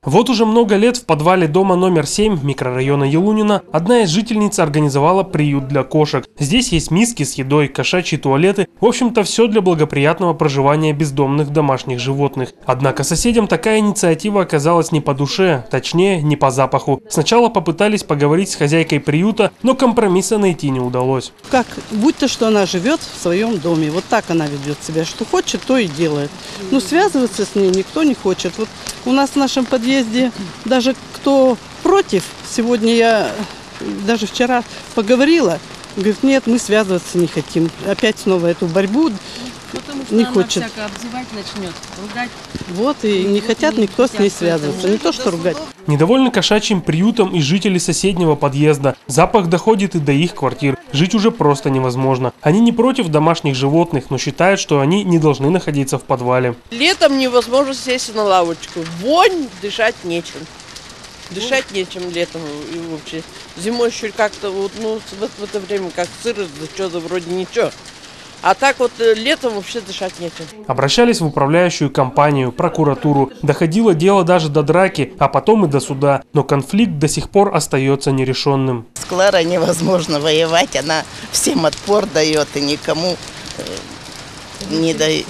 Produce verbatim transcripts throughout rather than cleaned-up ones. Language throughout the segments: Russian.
Вот уже много лет в подвале дома номер семь микрорайона Елунина одна из жительниц организовала приют для кошек. Здесь есть миски с едой, кошачьи туалеты, в общем-то все для благоприятного проживания бездомных домашних животных. Однако соседям такая инициатива оказалась не по душе, точнее не по запаху. Сначала попытались поговорить с хозяйкой приюта, но компромисса найти не удалось. Как будто что она живет в своем доме, вот так она ведет себя, что хочет, то и делает. Но связываться с ней никто не хочет. Вот у нас в нашем подъезде даже кто против, сегодня я даже вчера поговорила, говорит, нет, мы связываться не хотим. Опять снова эту борьбу Потому что не она хочет. всяко обзывать начнет, ругать. Вот и не хотят никто с ней связываться, не то что ругать. Недовольны кошачьим приютом и жители соседнего подъезда. Запах доходит и до их квартир. Жить уже просто невозможно. Они не против домашних животных, но считают, что они не должны находиться в подвале. Летом невозможно сесть на лавочку. Вонь, дышать нечем. Дышать нечем летом и вообще. Зимой еще как-то, вот, ну, в, в это время как сырость, да что-то вроде ничего. А так вот летом вообще дышать нечем. Обращались в управляющую компанию, прокуратуру. Доходило дело даже до драки, а потом и до суда. Но конфликт до сих пор остается нерешенным. С Кларой невозможно воевать, она всем отпор дает и никому не дает,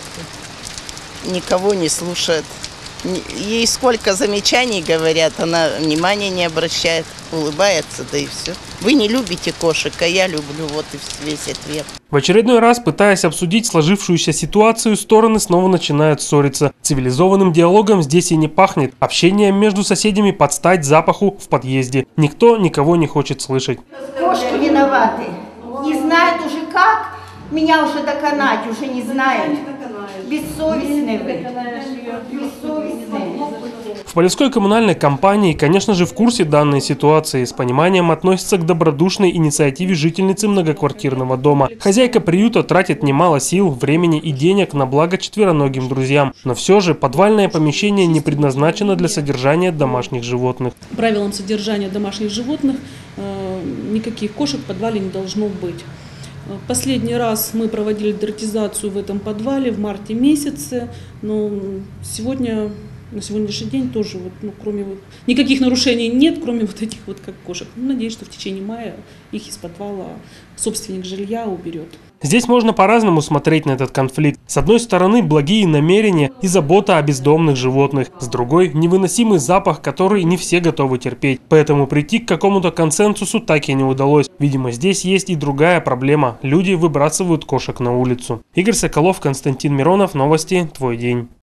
никого не слушает. Ей сколько замечаний говорят, она внимания не обращает, улыбается, да и все. Вы не любите кошек, а я люблю, вот и весь ответ. В очередной раз, пытаясь обсудить сложившуюся ситуацию, стороны снова начинают ссориться. Цивилизованным диалогом здесь и не пахнет. Общением между соседями под стать запаху в подъезде. Никто никого не хочет слышать. Кошки виноваты. Не знают уже как. Меня уже доконать, уже не знают. Бессовестные вы. Бессовестные. В Полевской коммунальной компании, конечно же, в курсе данной ситуации, с пониманием относятся к добродушной инициативе жительницы многоквартирного дома. Хозяйка приюта тратит немало сил, времени и денег на благо четвероногим друзьям. Но все же подвальное помещение не предназначено для содержания домашних животных. Правилам содержания домашних животных э, никаких кошек в подвале не должно быть. Последний раз мы проводили дератизацию в этом подвале в марте месяце, но сегодня, на сегодняшний день тоже, вот, ну, кроме вот, никаких нарушений нет, кроме вот этих вот как кошек. Надеюсь, что в течение мая их из подвала собственник жилья уберет. Здесь можно по-разному смотреть на этот конфликт. С одной стороны, благие намерения и забота о бездомных животных. С другой, невыносимый запах, который не все готовы терпеть. Поэтому прийти к какому-то консенсусу так и не удалось. Видимо, здесь есть и другая проблема. Люди выбрасывают кошек на улицу. Игорь Соколов, Константин Миронов. Новости. Твой день.